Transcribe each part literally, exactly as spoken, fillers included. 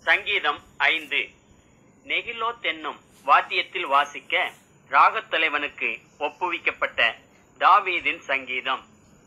சங்கீதம் ஐந்து. நெகிலோத் என்னும் வாத்தியத்தில் வாசிக்க ராகத் தலைவனுக்கு ஒப்புவிக்கப்பட்ட தாவீதின் சங்கீதம்.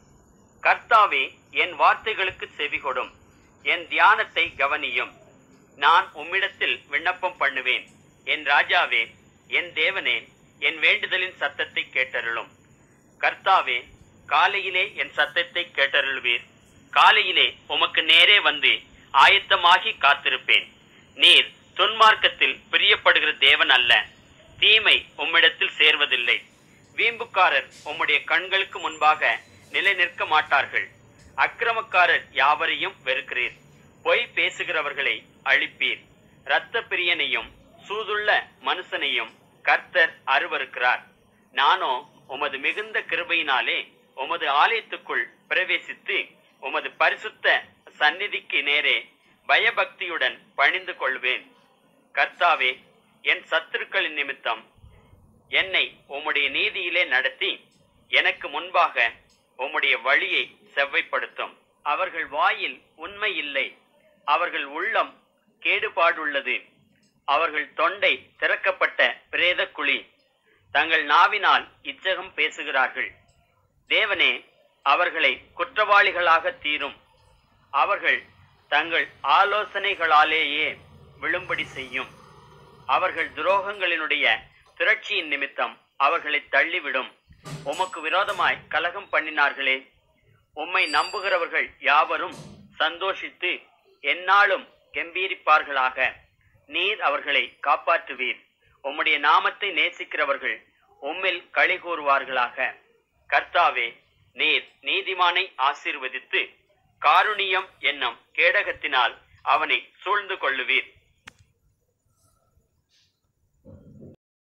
கர்த்தாவே, என் வார்த்தைகளுக்கு செவிகொடும், என் தியானத்தை கவனியும். நான் உம்மிடத்தில் விண்ணப்பம் பண்ணுவேன். என் ராஜாவே, என் தேவனே, என் வேண்டுதலின் சத்தத்தை கேட்டருளும். கர்த்தாவே, காலையிலே என் சத்தத்தை கேட்டருள்வீர். காலையிலே உமக்கு நேரே வந்து ஆயத்தமாகி காத்திருப்பேன். நீர் துன்மார்க்கத்தில் பிரியப்படுகிற தேவன் அல்ல. தீமை உம்மிடத்தில் சேர்வதில்லை. வீம்புக்காரர் உம்முடைய கண்களுக்கு முன்பாக நிலை நிற்க மாட்டார்கள். அக்கிரமக்காரர் யாவரையும் வெறுக்கிறீர். பொய் பேசுகிறவர்களை அழிப்பீர். இரத்த பிரியனையும் சூதுள்ள மனுஷனையும் கர்த்தர் அருவருக்கிறார். நானோ உமது மிகுந்த கிருபையினாலே உமது ஆலயத்துக்குள் பிரவேசித்து உமது பரிசுத்த சந்நிதிக்கு நேரே பயபக்தியுடன் பணிந்து கொள்வேன். கர்த்தாவே, என் சத்துருக்களின் நிமித்தம் என்னை உம்முடைய நீதியிலே நடத்தி எனக்கு முன்பாக உம்முடைய வழியை செவ்வைப்படுத்தும். அவர்கள் வாயில் உண்மை இல்லை. அவர்கள் உள்ளம் கேடுபாடுள்ளது. அவர்கள் தொண்டை திறக்கப்பட்ட பிரேத குழி. தங்கள் நாவினால் இச்சகம் பேசுகிறார்கள். தேவனே, அவர்களை குற்றவாளிகளாக தீரும். அவர்கள் தங்கள் ஆலோசனைகளாலேயே விழும்படி செய்யும். அவர்கள் துரோகங்களினுடைய திரட்சியின் நிமித்தம் அவர்களை தள்ளிவிடும். உமக்கு விரோதமாய் கலகம் பண்ணினார்களே. உம்மை நம்புகிறவர்கள் யாவரும் சந்தோஷித்து எந்நாளும் கெம்பீரிப்பார்களாக. நீர் அவர்களை காப்பாற்றுவீர். உம்முடைய நாமத்தை நேசிக்கிறவர்கள் உம்மில் களி கூறுவார்களாக. கர்த்தாவே, நீர் நீதிமானை ஆசீர்வதித்து காருணியம் என்னும் கேடகத்தினால் அவனை சூழ்ந்து கொள்ளுவீர்.